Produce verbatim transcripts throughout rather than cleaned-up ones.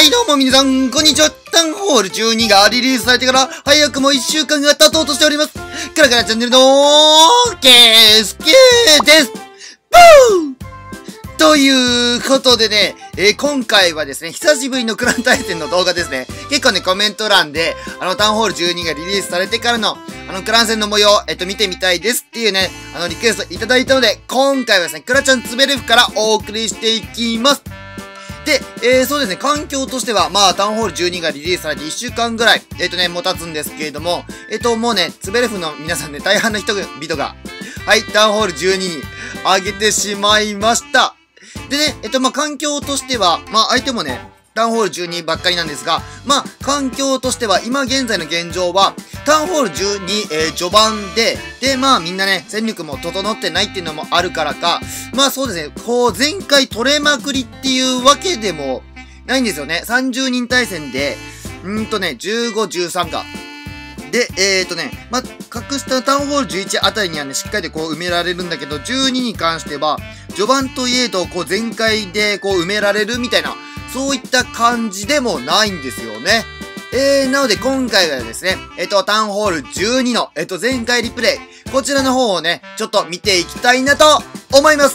はいどうも皆さん、こんにちは。タウンホールじゅうにがリリースされてから早くもいっしゅうかんが経とうとしております。カラカラチャンネルのケースケーです。ブーということでね、えー、今回はですね、久しぶりのクラン対戦の動画ですね。結構ね、コメント欄で、あの、タウンホールじゅうにがリリースされてからの、あの、クラン戦の模様、えっと、見てみたいですっていうね、あの、リクエストいただいたので、今回はですね、クラちゃんツベレフからお送りしていきます。で、えー、そうですね、環境としては、まあ、タウンホールじゅうにがリリースされていっしゅうかんぐらい、えっとね、もたつんですけれども、えっと、もうね、ツベレフの皆さんね、大半の人々が、はい、タウンホールじゅうにに上げてしまいました。でね、えっと、まあ、環境としては、まあ、相手もね、タウンホールじゅうにばっかりなんですが、まあ、環境としては、今現在の現状は、タウンホールじゅうに、えー、序盤で、で、まあみんなね、戦力も整ってないっていうのもあるからか、まあそうですね、こう、前回取れまくりっていうわけでもないんですよね。さんじゅうにん対戦で、んーとね、じゅうご、じゅうさんか。で、えーとね、まあ、格下のタウンホールじゅういちあたりにはね、しっかりとこう埋められるんだけど、じゅうにに関しては、序盤といえど、こう全開でこう埋められるみたいな、そういった感じでもないんですよね。えー、なので今回はですね、えっと、タウンホールじゅうにの、えっと、前回リプレイ、こちらの方をね、ちょっと見ていきたいなと思います。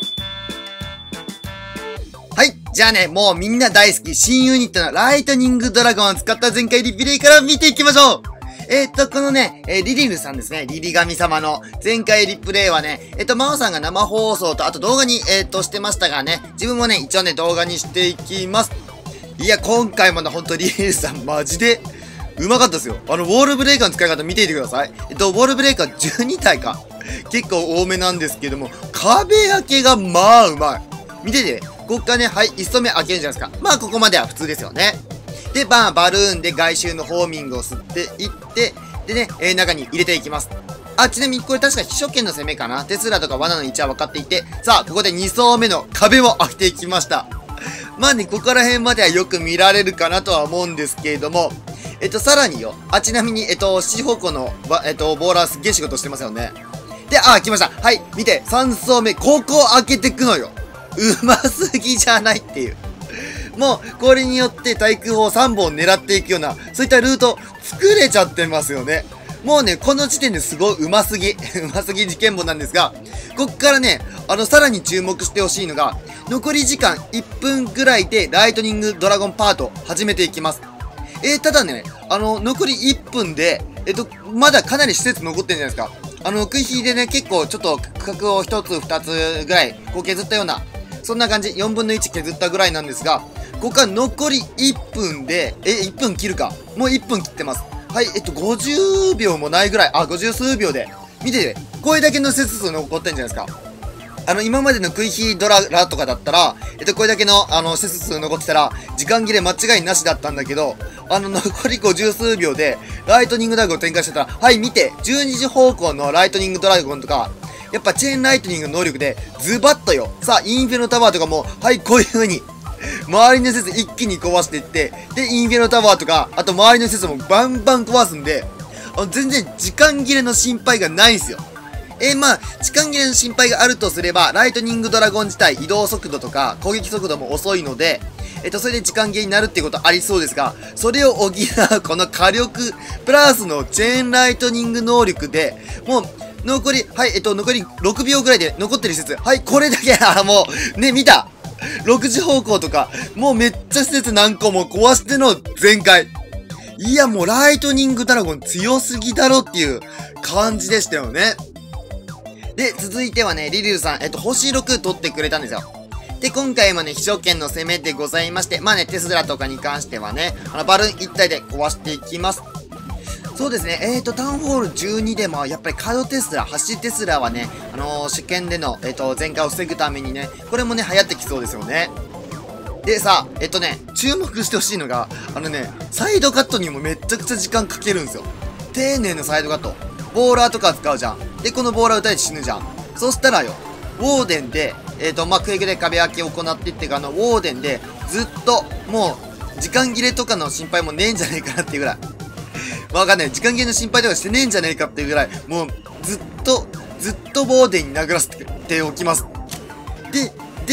はい。じゃあね、もうみんな大好き、新ユニットのライトニングドラゴンを使った前回リプレイから見ていきましょう。えっと、このね、えー、リリルさんですね。リリ神様の前回リプレイはね、えっと、マオさんが生放送と、あと動画に、えっと、してましたがね、自分もね、一応ね、動画にしていきます。いや、今回もね、ほんとリリルさんマジで、うまかったですよ。あの、ウォールブレーカーの使い方見ていてください。えっと、ウォールブレーカーじゅうにたいか。結構多めなんですけども、壁開けがまあうまい。見てて、こっからね、はい、いっ層目開けるじゃないですか。まあ、ここまでは普通ですよね。で、まあ、バルーンで外周のホーミングを吸っていって、でね、えー、中に入れていきます。あ、ちなみにこれ確か秘書権の攻めかな。テスラとか罠の位置は分かっていて、さあ、ここでに層目の壁を開けていきました。まあね、ここら辺まではよく見られるかなとは思うんですけれども、えっと、さらによ、あ、ちなみに、えっと、四方向の、えっと、ボーラーすっげえ仕事してますよね。で、あ、来ました。はい、見て、さん層目、ここ開けてくのよ。うますぎじゃないっていう。もう、これによって対空砲さんぼん狙っていくような、そういったルート、作れちゃってますよね。もうね、この時点ですごいうますぎ、うますぎ事件簿なんですが、こっからね、あの、さらに注目してほしいのが、残り時間いっぷんぐらいでライトニングドラゴンパート始めていきます。えー、ただね、あの、残りいっぷんで、えっと、まだかなり施設残ってるんじゃないですか。あの、食い火でね、結構ちょっと区画をひとつふたつぐらい、こう削ったような、そんな感じ、よんぶんのいち削ったぐらいなんですが、ここから残りいっぷんで、え、いっぷん切るか。もういっぷん切ってます。はい、えっと、ごじゅうびょうもないぐらい、あ、ごじゅうすうびょうで、見てて、これだけの施設数残ってんじゃないですか。あの、今までの食い火ドララとかだったら、えっと、これだけの、あの、施設数残ってたら、時間切れ間違いなしだったんだけど、あの、残りごじゅうすうびょうで、ライトニングドラゴンを展開してたら、はい、見て、じゅうにじ方向のライトニングドラゴンとか、やっぱチェーンライトニングの能力で、ズバッとよ。さあ、インフェノタワーとかも、はい、こういう風に、周りの施設一気に壊していって、で、インフェノタワーとか、あと周りの施設もバンバン壊すんで、あの全然時間切れの心配がないんすよ。えー、まあ、時間切れの心配があるとすれば、ライトニングドラゴン自体移動速度とか攻撃速度も遅いので、えっと、それで時間切れになるっていうことありそうですが、それを補うこの火力、プラスのチェーンライトニング能力で、もう、残り、はい、えっと、残りろくびょうぐらいで残ってる施設。はい、これだけ、あ、もう、ね、見たろくじ方向とか、もうめっちゃ施設何個も壊しての全開。いや、もうライトニングドラゴン強すぎだろっていう感じでしたよね。で、続いてはね、リリルさん、えっと、星ろく取ってくれたんですよ。で、今回もね、秘書権の攻めでございまして、まあね、テスラとかに関してはね、あの、バルーン一体で壊していきます。そうですね、えーと、タウンホールじゅうにでも、やっぱりカードテスラ、橋テスラはね、あのー、試験での、えっと、全開を防ぐためにね、これもね、流行ってきそうですよね。でさ、えっとね、注目してほしいのが、あのね、サイドカットにもめっちゃくちゃ時間かけるんですよ。丁寧なサイドカット。ボーラーとか使うじゃん。で、このボーラー撃たれて死ぬじゃん。そしたらよ、ウォーデンで、えっと、まあ、クエイクで壁開けを行っていってか、あの、ウォーデンで、ずっと、もう、時間切れとかの心配もねえんじゃねえかなっていうぐらい。わかんない。時間切れの心配とかしてねえんじゃねえかっていうぐらい、もう、ずっと、ずっとボーデンに殴らせておきます。で、で、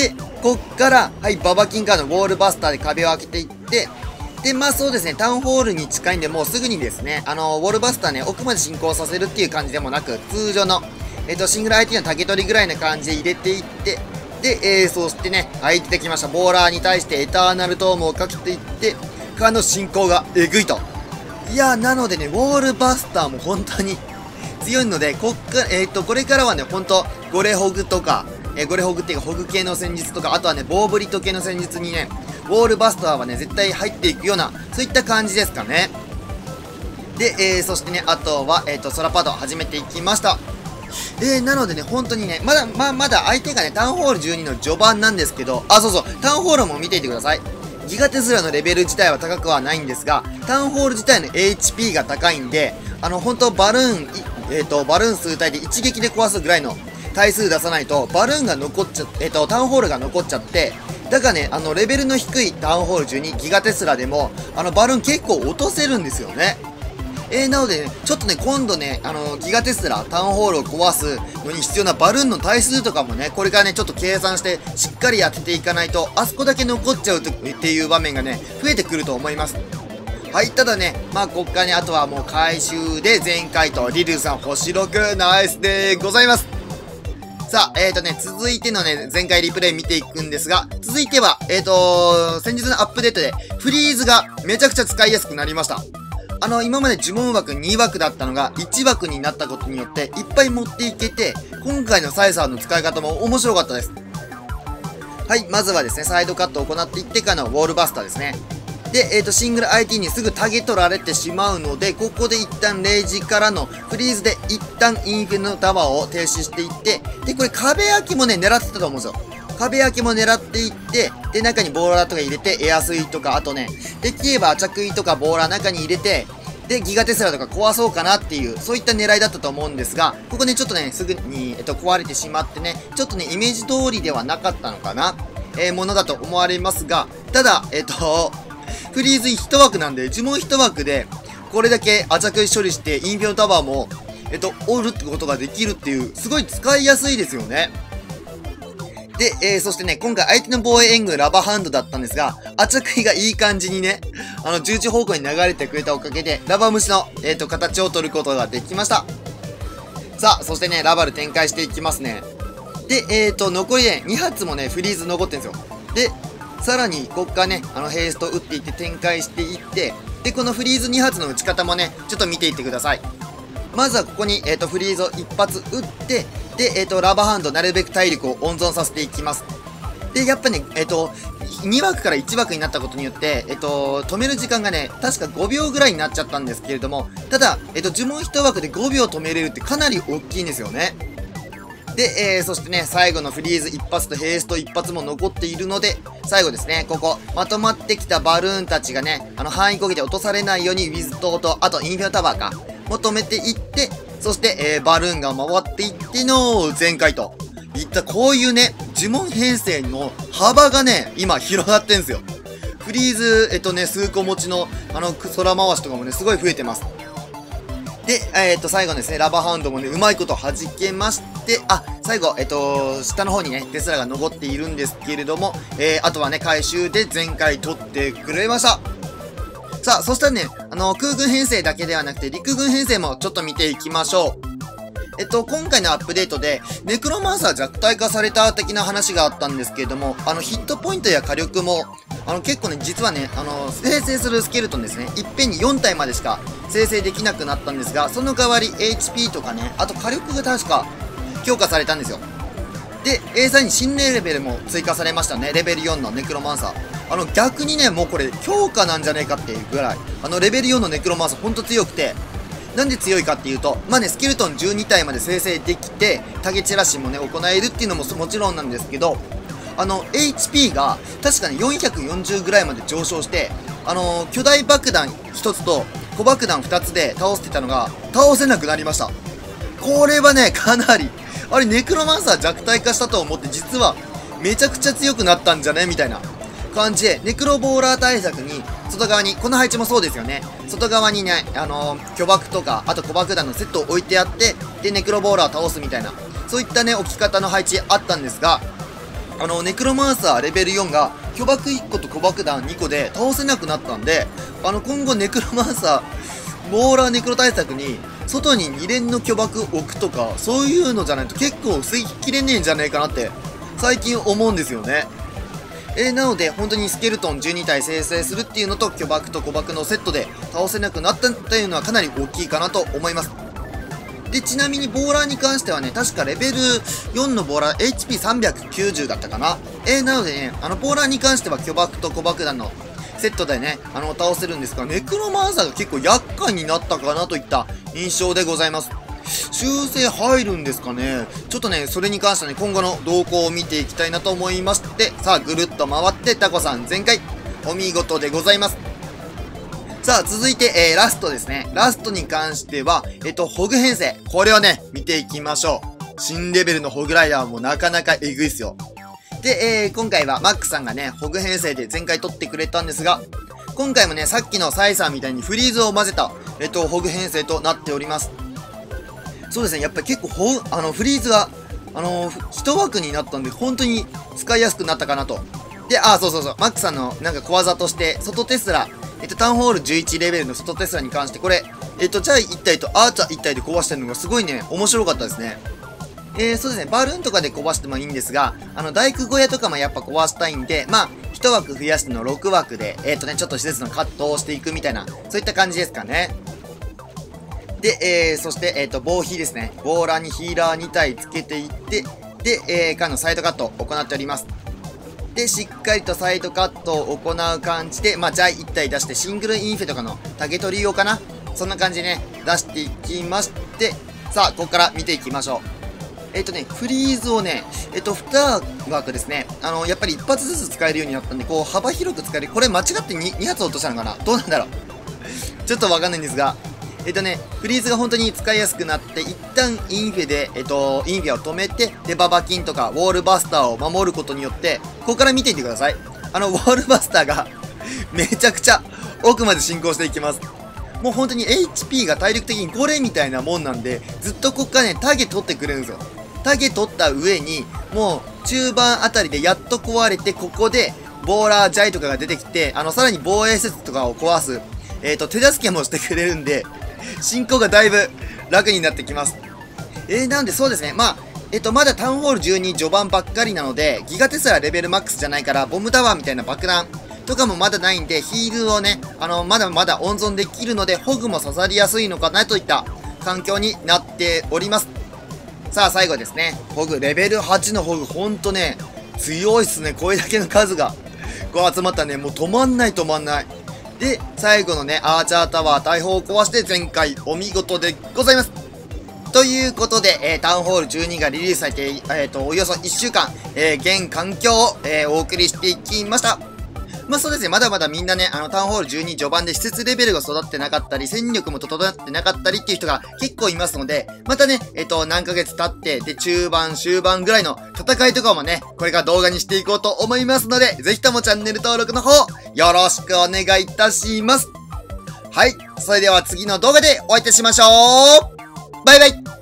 こっから、はい、ババキンカードウォールバスターで壁を開けていって、で、まあそうですね、タウンホールに近いんで、もうすぐにですね、あのー、ウォールバスターね、奥まで進行させるっていう感じでもなく、通常の、えっと、シングル アイティー の竹取りぐらいな感じで入れていって、で、えー、そしてね、相手できました、ボーラーに対してエターナルトームをかけていって、からの進行がえぐいと。いやー、なのでね、ウォールバスターも本当に強いので、こっから、えっと、これからはね、ほんと、ゴレホグとか、えー、ゴレホグっていうか、ホグ系の戦術とか、あとはね、ボーブリット系の戦術にね、ウォールバスターはね、絶対入っていくような、そういった感じですかね。で、えー、そしてね、あとは、えっと、ソラパード始めていきました。えー、なのでね、本当にね、まだ、まあ、まだ相手がね、タウンホールじゅうにの序盤なんですけど、あ、そうそう、タウンホールも見ていてください。ギガテスラのレベル自体は高くはないんですが、タウンホール自体の エイチピー が高いんで、あの、本当バルーン、えっと、バルーン数体で一撃で壊すぐらいの対数出さないと、バルーンが残っちゃ、えっと、タウンホールが残っちゃって、だからね、あの、レベルの低いタウンホールじゅうにギガテスラでも、あの、バルーン結構落とせるんですよね。えー、なのでね、ちょっとね、今度ね、あのー、ギガテスラ、タウンホールを壊すのに必要なバルーンの対数とかもね、これからね、ちょっと計算して、しっかりやっていかないと、あそこだけ残っちゃうとっていう場面がね、増えてくると思います。はい、ただね、まあ、こっからね、あとはもう回収で全回答、リルさん星ろく、ナイスでございます。さあ、えーとね、続いてのね、前回リプレイ見ていくんですが、続いては、えーと、先日のアップデートで、フリーズがめちゃくちゃ使いやすくなりました。あの、今まで呪文枠に枠だったのがいち枠になったことによっていっぱい持っていけて、今回のサイサーの使い方も面白かったです。はい、まずはですね、サイドカットを行っていってからのウォールバスターですね。で、えっと、シングル アイティー にすぐタゲ取られてしまうので、ここで一旦レイジからのフリーズで一旦インフェのタワーを停止していって、で、これ壁開きもね、狙ってたと思うんですよ。壁開きも狙っていって、で、中にボーラーとか入れて、エアスイとか、あとね、できれば着衣とかボーラー中に入れて、で、ギガテスラとか壊そうかなっていう、そういった狙いだったと思うんですが、ここね、ちょっとね、すぐに、えっと、壊れてしまってね、ちょっとね、イメージ通りではなかったのかな、えー、ものだと思われますが、ただ、えっと、フリーズ一枠なんで、呪文一枠で、これだけアチャクイ処理して、インフィオタワーも、えっと、折るってことができるっていう、すごい使いやすいですよね。で、えー、そしてね、今回相手の防衛援軍ラバーハンドだったんですが、アチャクイがいい感じにね、あの、じゅういち方向に流れてくれたおかげで、ラバー虫の、えっと、形を取ることができました。さあ、そしてね、ラバル展開していきますね。で、えっと、残りね、に発もね、フリーズ残ってんですよ。で、さらに、こっからね、あの、ヘイスト打っていって展開していって、で、このフリーズに発の打ち方もね、ちょっと見ていってください。まずはここに、えっと、フリーズを一発打って、で、えっと、ラバーハンド、なるべく体力を温存させていきます。で、やっぱね、えっと、に枠からいち枠になったことによって、えっと、止める時間がね、確かごびょうぐらいになっちゃったんですけれども、ただ、えっと、呪文いち枠でごびょう止めれるってかなり大きいんですよね。で、えー、そしてね、最後のフリーズ一発とヘイスト一発も残っているので、最後ですね、ここ、まとまってきたバルーンたちがね、あの、範囲攻撃で落とされないように、ウィズ島と、あとインフィオタワーか、求めていって、そして、えー、バルーンが回っていっての全開といったこういうね、呪文編成の幅がね、今広がってんすよ。フリーズ、えっとね、数個持ちの、あの、空回しとかもね、すごい増えてます。で、えー、っと、最後ですね、ラバーハウンドもね、うまいこと弾けまして、あ、最後、えっと、下の方にね、テスラが残っているんですけれども、えー、あとはね、回収で全開取ってくれました。さあ、そしたらね、あの、空軍編成だけではなくて、陸軍編成もちょっと見ていきましょう。えっと、今回のアップデートで、ネクロマンサー弱体化された的な話があったんですけれども、あの、ヒットポイントや火力も、あの、結構ね、実はね、あの、生成するスケルトンですね、いっぺんによん体までしか生成できなくなったんですが、その代わり エイチピー とかね、あと火力が確か強化されたんですよ。で、えー、さらに新レベルも追加されましたね、レベルよんのネクロマンサー。あの、逆にね、もうこれ、強化なんじゃねえかっていうぐらい、あの、レベルよんのネクロマンサーほんと強くて、なんで強いかっていうと、まあね、スケルトンじゅうに体まで生成できて、タゲチラシもね、行えるっていうのももちろんなんですけど、あの、エイチピー が、確かによんひゃくよんじゅうぐらいまで上昇して、あのー、巨大爆弾ひとつと小爆弾ふたつで倒してたのが、倒せなくなりました。これはね、かなり、あれ、ネクロマンサー弱体化したと思って、実は、めちゃくちゃ強くなったんじゃねみたいな感じで、ネクロボーラー対策に、外側に、この配置もそうですよね。外側にね、あのー、巨爆とか、あと小爆弾のセットを置いてあって、で、ネクロボーラーを倒すみたいな、そういったね、置き方の配置あったんですが、 あの、ネクロマンサーレベルよんが巨爆いっこと小爆弾にこで倒せなくなったんで、あの、今後ネクロマンサー、ボーラーネクロ対策に、外にに連の巨爆置くとか、そういうのじゃないと結構防ぎきれねえんじゃねえかなって、最近思うんですよね。えー、なので、本当にスケルトンじゅうに体生成するっていうのと、巨爆と小爆のセットで倒せなくなったっていうのはかなり大きいかなと思います。で、ちなみにボーラーに関してはね、確かレベルよんのボーラー エイチピーさんびゃくきゅうじゅう だったかな。えー、なのでね、あの、ボーラーに関しては巨爆と小爆弾のセットでね、あの、倒せるんですが、ネクロマンサーが結構厄介になったかなといった印象でございます。修正入るんですかね。ちょっとね、それに関してはね、今後の動向を見ていきたいなと思いまして、さあ、ぐるっと回って、タコさん全開。お見事でございます。さあ、続いて、えー、ラストですね。ラストに関しては、えっと、ホグ編成。これをね、見ていきましょう。新レベルのホグライダーもなかなかえぐいっすよ。で、えー、今回はマックさんがね、ホグ編成で前回取ってくれたんですが、今回もね、さっきのサイさんみたいにフリーズを混ぜた、えっと、ホグ編成となっております。そうですね、やっぱり結構ほ、あの、フリーズが、あのー、一枠になったんで、本当に使いやすくなったかなと。で、あ、そうそうそう、マックさんのなんか小技として、外テスラ、えっと、タウンホールじゅういちレベルの外テスラに関して、これ、えっと、チャイいち体とアーチャーいち体で壊してるのがすごいね、面白かったですね。えー、そうですね、バルーンとかで壊してもいいんですが、あの、大工小屋とかもやっぱ壊したいんで、まあ、一枠増やしてのろく枠で、えっとね、ちょっと施設のカットをしていくみたいな、そういった感じですかね。で、えー、そして、えっと、防火ですね。ボーラーにヒーラーに体つけていって、で、えー、からのサイドカットを行っております。で、しっかりとサイドカットを行う感じで、まあ、ジャイいち体出して、シングルインフェとかの竹取り用かな、そんな感じでね、出していきまして、さあ、ここから見ていきましょう。えっとね、フリーズをね、えっと、に枠ですね、あの、やっぱり一発ずつ使えるようになったんで、こう、幅広く使える。これ間違って 2, 2発落としたのかな、どうなんだろうちょっとわかんないんですが、えっとね、フリーズが本当に使いやすくなって、一旦インフェで、えっと、インフェを止めて、で、ババキンとか、ウォールバスターを守ることによって、ここから見ていてください。あの、ウォールバスターがめちゃくちゃ奥まで進行していきます。もう本当に エイチピー が体力的にゴレみたいなもんなんで、ずっとこっからね、タゲ取ってくれるんですよ。タゲ取った上に、もう中盤あたりでやっと壊れて、ここで、ボーラージャイとかが出てきて、あの、さらに防衛施設とかを壊す、えっと、手助けもしてくれるんで、進行がだいぶ楽になってきます。えー、なんでそうですね。まあ、えっと、まだタウンホールじゅうに序盤ばっかりなので、ギガテスラレベルマックスじゃないから、ボムタワーみたいな爆弾とかもまだないんで、ヒールをね、あの、まだまだ温存できるので、ホグも刺さりやすいのかなといった環境になっております。さあ、最後ですね。ホグ、レベルはちのホグ、ほんとね、強いっすね。これだけの数が、こう集まったらね、もう止まんない止まんない。で、最後のね、アーチャータワー大砲を壊して全開お見事でございます。ということで、えー、タウンホールじゅうにがリリースされて、えっと、およそいっしゅうかん、えー、現環境を、えー、お送りしていきました。まあそうですね、まだまだみんなね、あの、タウンホールじゅうに序盤で施設レベルが育ってなかったり、戦力も整ってなかったりっていう人が結構いますので、またね、えっと、何ヶ月経って、で、中盤、終盤ぐらいの戦いとかもね、これから動画にしていこうと思いますので、ぜひともチャンネル登録の方、よろしくお願いいたします。はい、それでは次の動画でお会いいたしましょう。バイバイ。